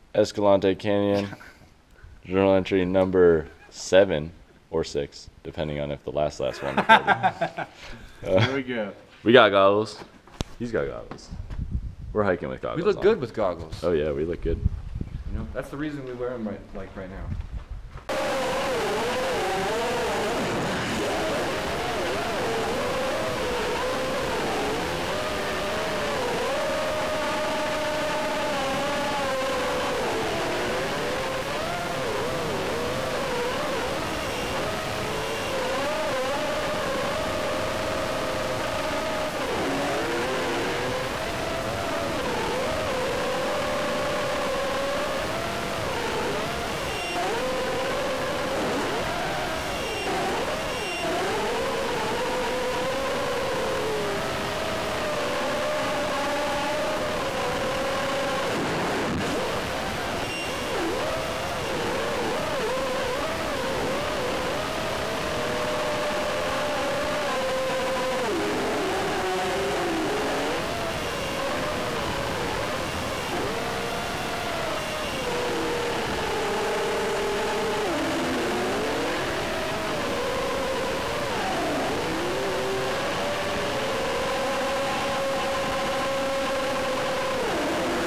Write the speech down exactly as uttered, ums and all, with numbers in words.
Escalante Canyon. Journal entry number seven or six, depending on if the last last one. uh, Here we go. We got goggles. He's got goggles. We're hiking with goggles. We look on. good with goggles. Oh yeah, we look good. You know, that's the reason we wear them right, like right now.